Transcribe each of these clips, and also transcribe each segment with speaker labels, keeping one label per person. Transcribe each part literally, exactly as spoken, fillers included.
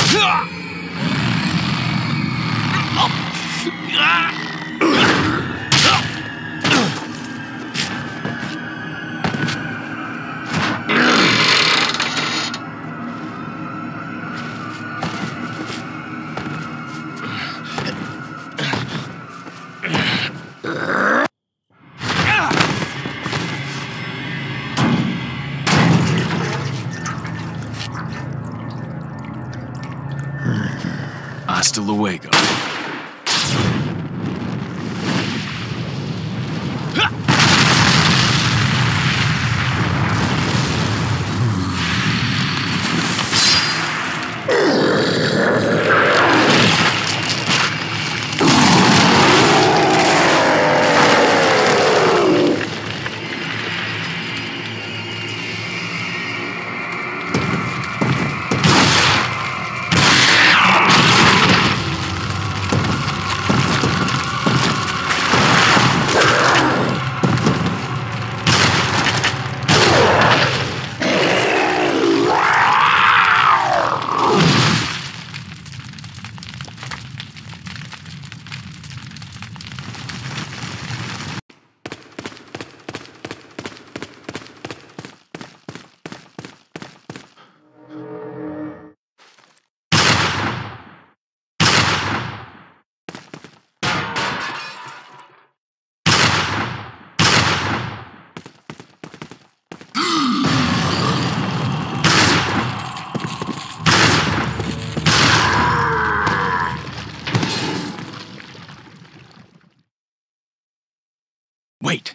Speaker 1: Hasta luego. Wait.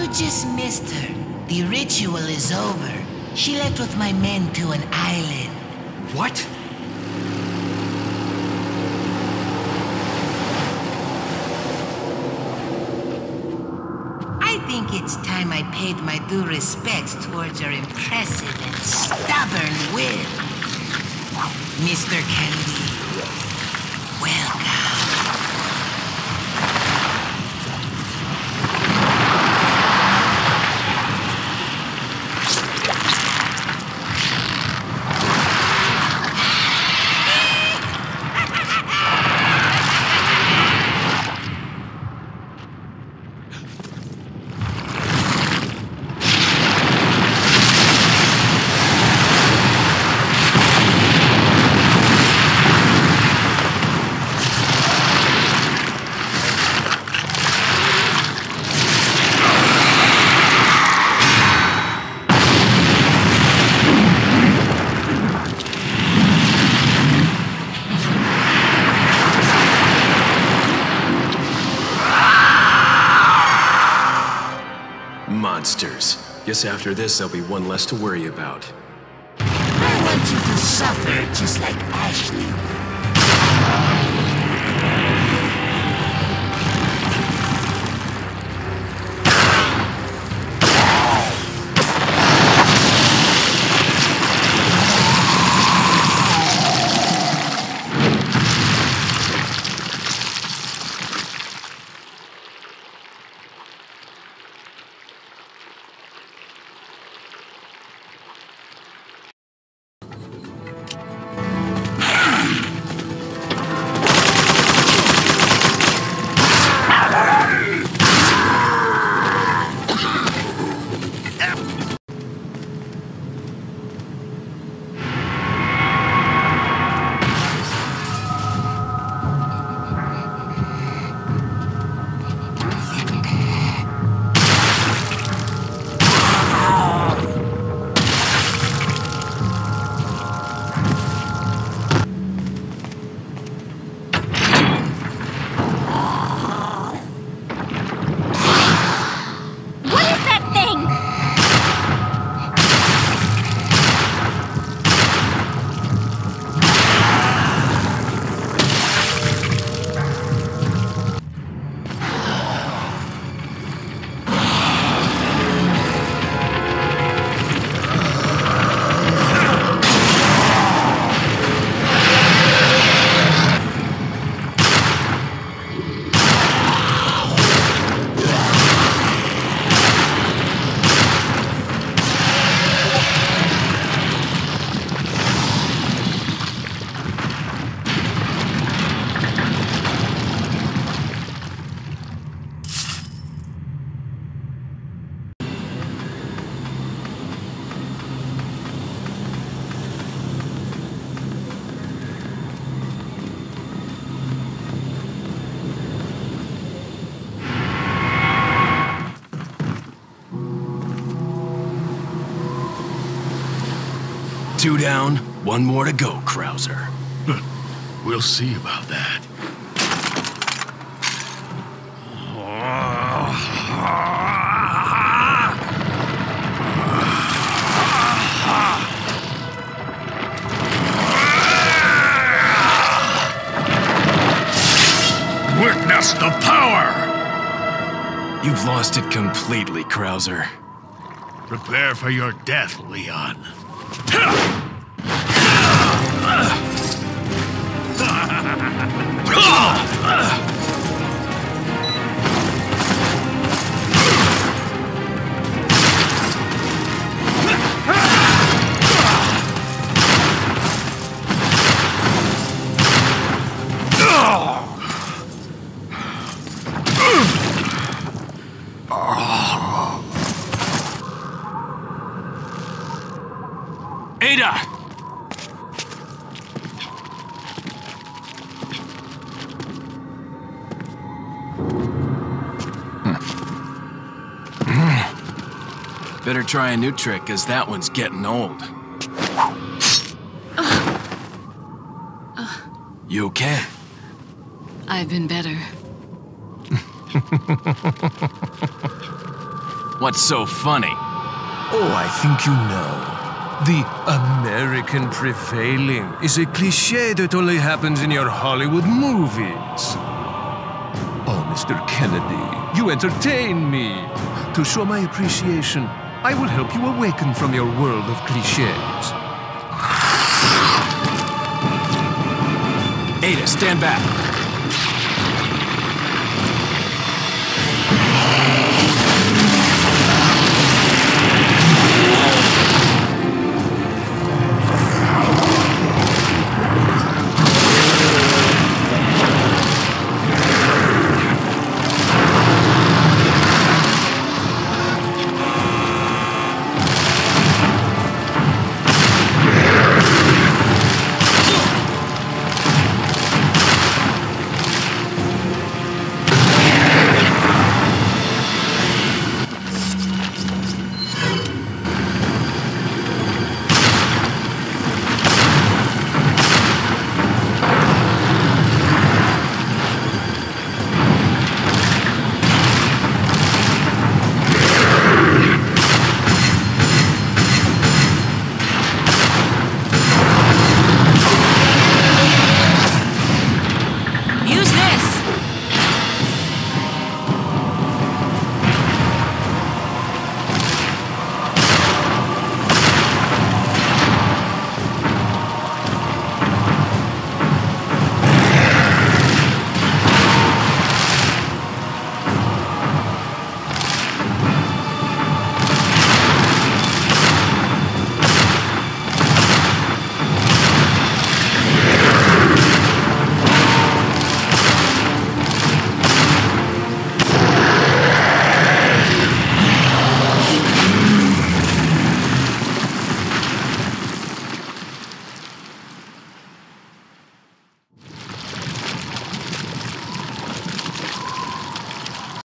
Speaker 2: just missed her. The ritual is over. She left with my men to an island.
Speaker 1: What?
Speaker 2: I think it's time I paid my due respects towards your impressive and stubborn will. Mister Kennedy, welcome.
Speaker 1: Monsters. Guess after this, there'll be one less to worry about.
Speaker 2: I want you to suffer just like Ashley.
Speaker 1: Two down, one more to go, Krauser.
Speaker 3: We'll see about that.
Speaker 1: Witness the power! You've lost it completely, Krauser.
Speaker 3: Prepare for your death, Leon.
Speaker 1: Ada! Better try a new trick, cause that one's getting old.
Speaker 4: Uh, uh,
Speaker 1: you okay?
Speaker 4: I've been better.
Speaker 1: What's so funny?
Speaker 5: Oh, I think you know. The American prevailing is a cliché that only happens in your Hollywood movies. Oh, Mister Kennedy, you entertain me. To show my appreciation, I will help you awaken from your world of clichés.
Speaker 1: Ada, stand back.